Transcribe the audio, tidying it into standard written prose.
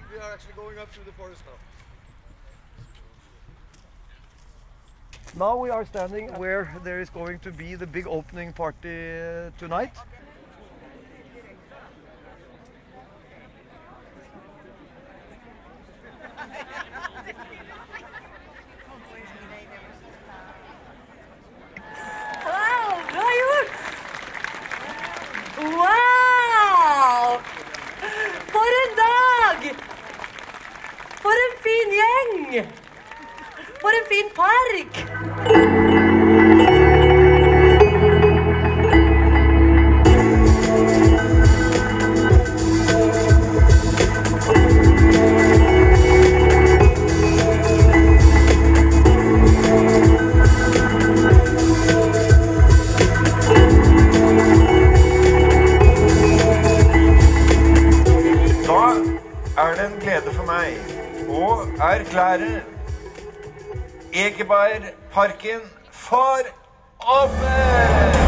We are actually going up through the forest now. Now we are standing where there is going to be the big opening party tonight. Wow, bra gjort! Wow! For en dag! For en fin gjeng! For en fin park! Da det en glede for meg å erklære Ekebergparken for åpnet!